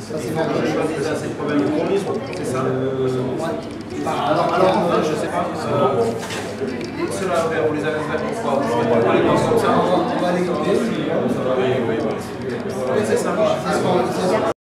Ça, c'est marrant. C'est le problème de combinaison, c'est ça Alors, en fait, je sais pas. Ceux-là, on les a fait pourquoi? On va les voir comme ça. on va les couper. Oui, c'est ça.